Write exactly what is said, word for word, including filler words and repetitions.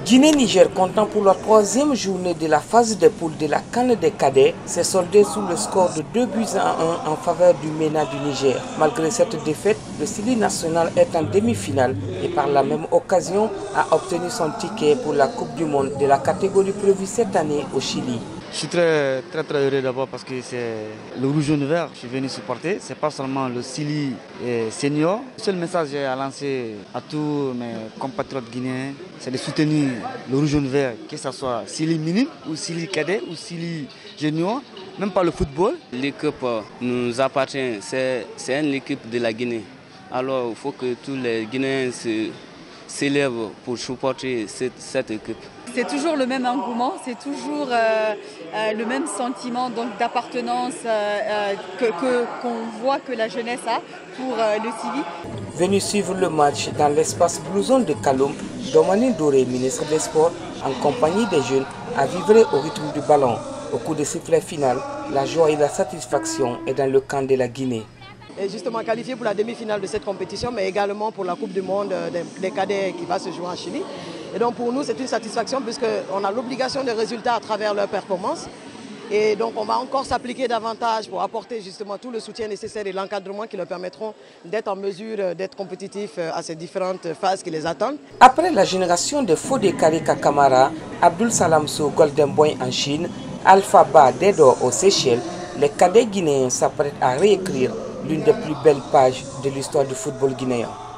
Guinée-Niger, comptant pour la troisième journée de la phase de poule de la CAN des cadets, s'est soldé sous le score de deux buts à un en faveur du MENA du Niger. Malgré cette défaite, le Sili national est en demi-finale et par la même occasion a obtenu son ticket pour la Coupe du Monde de la catégorie prévue cette année au Chili. Je suis très très très heureux d'abord parce que c'est le rouge jaune vert que je suis venu supporter. C'est pas seulement le Sili senior. Le seul message à lancer à tous mes compatriotes guinéens, c'est de soutenir le rouge jaune vert, que ce soit Sili minime ou Sili cadet ou Sili junior, même pas le football. L'équipe nous appartient, c'est une équipe de la Guinée. Alors il faut que tous les Guinéens se s'élèvent pour supporter cette, cette équipe. C'est toujours le même engouement, c'est toujours euh, euh, le même sentiment d'appartenance euh, que, que, qu'on voit que la jeunesse a pour euh, le Sili. Venu suivre le match dans l'espace blouson de Kaloum, Domani Doré, ministre des Sports, en compagnie des jeunes, a vibré au rythme du ballon. Au coup de sifflet final, la joie et la satisfaction est dans le camp de la Guinée. Et justement qualifié pour la demi-finale de cette compétition, mais également pour la Coupe du Monde des cadets qui va se jouer en Chili. Et donc pour nous, c'est une satisfaction puisqu'on a l'obligation de résultats à travers leur performance. Et donc on va encore s'appliquer davantage pour apporter justement tout le soutien nécessaire et l'encadrement qui leur permettront d'être en mesure d'être compétitifs à ces différentes phases qui les attendent. Après la génération de Fodé Karika Kamara, Abdul Salamso Golden Boy en Chine, Alpha Ba Dedo aux Seychelles, les cadets guinéens s'apprêtent à réécrire l'une des plus belles pages de l'histoire du football guinéen.